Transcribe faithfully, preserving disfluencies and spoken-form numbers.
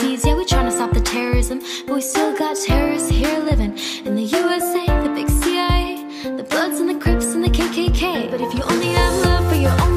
overseas, yeah, we tryna stop the terrorism, but we still got terrorists here living in the U S A, the big C I A, the Bloods and the Crips and the K K K. But if you only have love for your own